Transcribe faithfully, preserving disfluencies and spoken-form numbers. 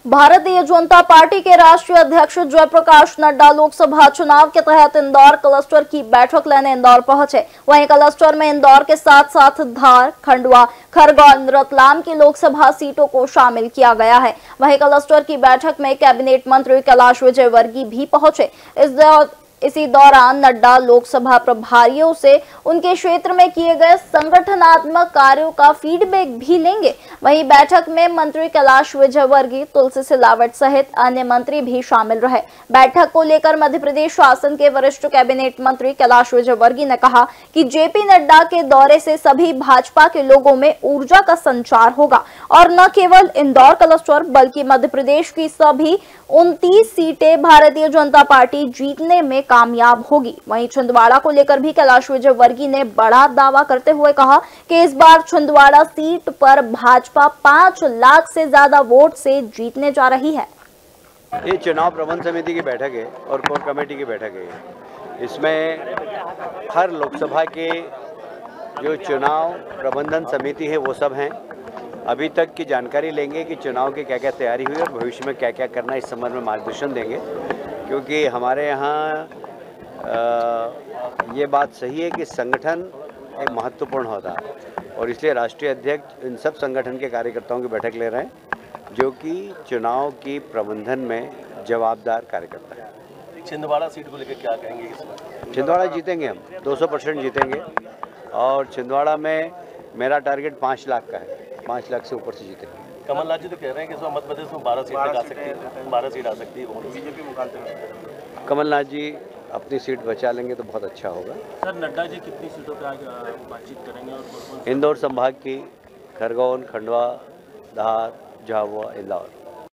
Bharatiya Janata party के राष्ट्रीय अध्यक्ष जयप्रकाश नड्डा लोकसभा चुनाव के तहत इंदौर क्लस्टर की बैठक लेने इंदौर पहुंचे। वहीं क्लस्टर में इंदौर के साथ साथ धार, खंडवा, खरगोन, रतलाम की लोकसभा सीटों को शामिल किया गया है। वहीं क्लस्टर की बैठक में कैबिनेट मंत्री कैलाश विजयवर्गीय भी पहुंचे। इस दौरान इसी दौरान नड्डा लोकसभा प्रभारियों से उनके क्षेत्र में किए गए संगठनात्मक कार्यों का फीडबैक भी लेंगे। वहीं बैठक में मंत्री कैलाश विजयवर्गीय, तुलसी सिलावट सहित अन्य मंत्री भी शामिल रहे। बैठक को लेकर मध्य प्रदेश शासन के वरिष्ठ कैबिनेट मंत्री कैलाश विजयवर्गीय ने कहा कि जेपी नड्डा के दौरे से सभी भाजपा के लोगों में ऊर्जा का संचार होगा और न केवल इंदौर क्लस्टर बल्कि मध्य प्रदेश की सभी उनतीस सीटें भारतीय जनता पार्टी जीतने में कामयाब होगी। वहीं छिंदवाड़ा को लेकर भी कैलाश विजयवर्गीय ने बड़ा दावा करते हुए कहा कि इस बार छिंदवाड़ा सीट पर भाजपा पांच लाख से ज्यादा वोट से जीतने जा रही है। ये चुनाव प्रबंध समिति की बैठक है और कोर कमेटी की बैठक है। इसमें हर लोकसभा के जो चुनाव प्रबंधन समिति है वो सब हैं। अभी तक की जानकारी लेंगे कि चुनाव की क्या क्या तैयारी हुई और भविष्य में क्या क्या करना है, इस संबंध में मार्गदर्शन देंगे। क्योंकि हमारे यहाँ ये बात सही है कि संगठन एक महत्वपूर्ण होता है और इसलिए राष्ट्रीय अध्यक्ष इन सब संगठन के कार्यकर्ताओं की बैठक ले रहे हैं जो कि चुनाव की प्रबंधन में जवाबदार कार्यकर्ता है। छिंदवाड़ा सीट को लेकर क्या कहेंगे इस बार? छिंदवाड़ा जीतेंगे, हम दो सौ परसेंट जीतेंगे और छिंदवाड़ा में मेरा टारगेट पाँच लाख का है, पाँच लाख से ऊपर से जीतेंगे। कमलनाथ जी तो कह रहे हैं कि इस बार मध्य प्रदेश में बारह सीट आ सकती है, बारह सीट आ सकती है बीजेपी मुकाबले में। कमलनाथ जी अपनी सीट बचा लेंगे तो बहुत अच्छा होगा। सर, नड्डा जी कितनी सीटों पर आज बातचीत करेंगे और इंदौर संभाग की खरगोन, खंडवा, धार, झाबुआ, इंदौर।